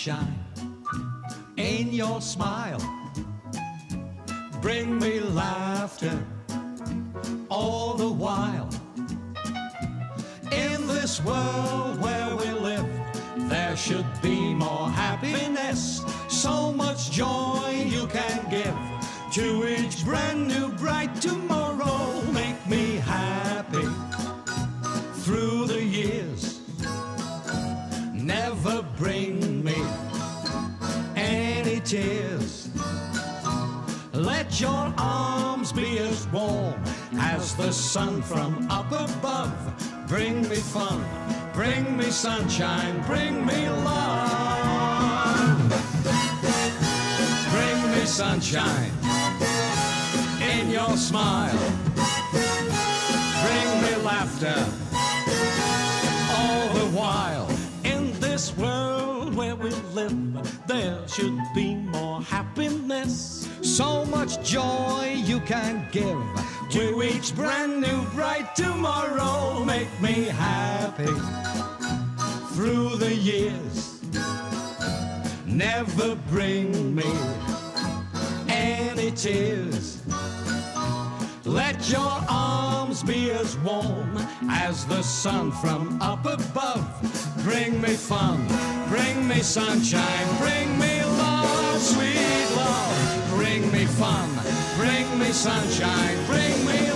sunshine in your smile. Bring me laughter all the while. In this world where we live, there should be more happiness. So much joy you can give to each brand new bright tomorrow. Make me happy through the years. Never bring me any tears. Let your arms be as warm as the sun from up above. Bring me fun, bring me sunshine, bring me love. Bring me sunshine in your smile. Bring me laughter all the while. In this world where we live, there should be more happiness. So much joy you can give to each brand new bright tomorrow. Make me happy through the years. Never bring me any tears. Let your arms be as warm as the sun from up above. Bring me fun, bring me sunshine, bring me love, sweet love. Bring me fun, bring me sunshine, bring me